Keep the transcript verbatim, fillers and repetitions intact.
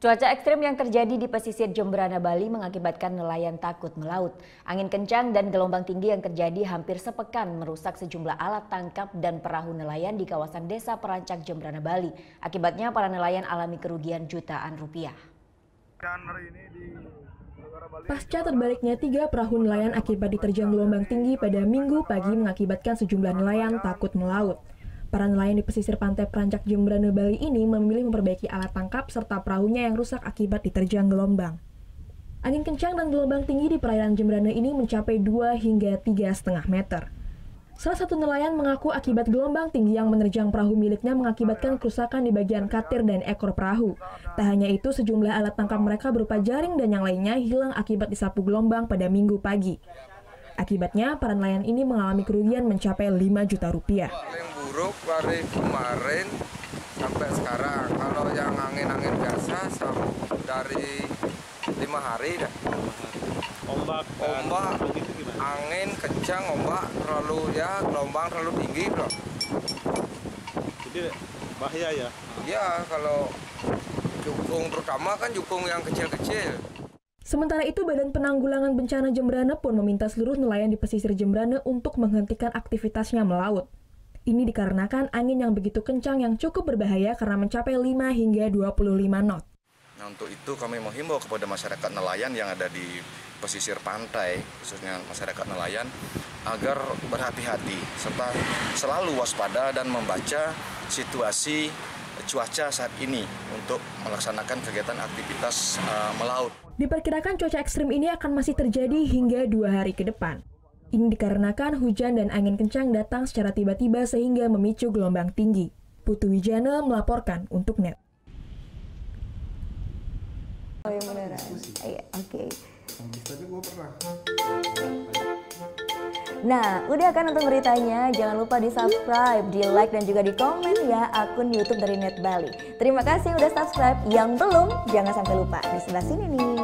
Cuaca ekstrim yang terjadi di pesisir Jemberana, Bali mengakibatkan nelayan takut melaut. Angin kencang dan gelombang tinggi yang terjadi hampir sepekan merusak sejumlah alat tangkap dan perahu nelayan di kawasan Desa Perancak, Jemberana, Bali. Akibatnya para nelayan alami kerugian jutaan rupiah. Pasca terbaliknya tiga perahu nelayan akibat diterjang gelombang tinggi pada Minggu pagi mengakibatkan sejumlah nelayan takut melaut. Para nelayan di pesisir pantai Perancak, Jemberana, Bali ini memilih memperbaiki alat tangkap serta perahunya yang rusak akibat diterjang gelombang. Angin kencang dan gelombang tinggi di perairan Jemberana ini mencapai dua hingga tiga koma lima meter. Salah satu nelayan mengaku akibat gelombang tinggi yang menerjang perahu miliknya mengakibatkan kerusakan di bagian katir dan ekor perahu. Tak hanya itu, sejumlah alat tangkap mereka berupa jaring dan yang lainnya hilang akibat disapu gelombang pada Minggu pagi. Akibatnya, para nelayan ini mengalami kerugian mencapai lima juta rupiah. Paling buruk dari kemarin sampai sekarang. Kalau yang angin-angin biasa dari lima hari dah. Ombak, ombak, angin kencang, ombak terlalu ya, gelombang terlalu tinggi, bro. Jadi bahaya ya? Ya, kalau jukung terutama kan jukung yang kecil-kecil. Sementara itu, Badan Penanggulangan Bencana Jemberana pun meminta seluruh nelayan di pesisir Jemberana untuk menghentikan aktivitasnya melaut. Ini dikarenakan angin yang begitu kencang yang cukup berbahaya karena mencapai lima hingga dua puluh lima knot. Nah, untuk itu kami menghimbau kepada masyarakat nelayan yang ada di pesisir pantai, khususnya masyarakat nelayan, agar berhati-hati serta selalu waspada dan membaca situasi cuaca saat ini untuk melaksanakan kegiatan aktivitas uh, melaut. Diperkirakan cuaca ekstrim ini akan masih terjadi hingga dua hari ke depan. Ini dikarenakan hujan dan angin kencang datang secara tiba-tiba sehingga memicu gelombang tinggi. Putu Wijana melaporkan untuk Net. Oh yang beneran? Iya, oke. Tapi gue pernah. Nah, udah kan untuk beritanya? Jangan lupa di subscribe, di like, dan juga di komen ya akun YouTube dari Net Bali. Terima kasih udah subscribe. Yang belum, jangan sampai lupa. Di sebelah sini nih.